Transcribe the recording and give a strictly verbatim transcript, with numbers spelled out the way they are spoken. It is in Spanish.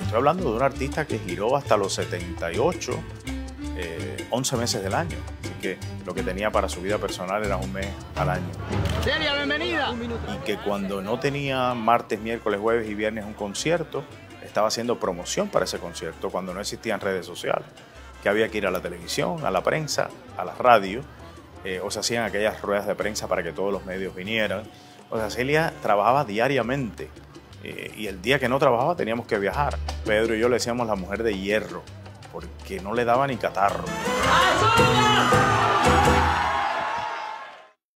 estoy hablando de un artista que giró hasta los setenta y ocho, eh, once meses del año. Así que lo que tenía para su vida personal era un mes al año. Celia, bienvenida. Y que cuando no tenía martes, miércoles, jueves y viernes un concierto, estaba haciendo promoción para ese concierto cuando no existían redes sociales. Que había que ir a la televisión, a la prensa, a la radio, eh, o se hacían aquellas ruedas de prensa para que todos los medios vinieran. O sea, Celia trabajaba diariamente eh, y el día que no trabajaba teníamos que viajar. Pedro y yo le decíamos la mujer de hierro porque no le daba ni catarro. ¡Azúcar!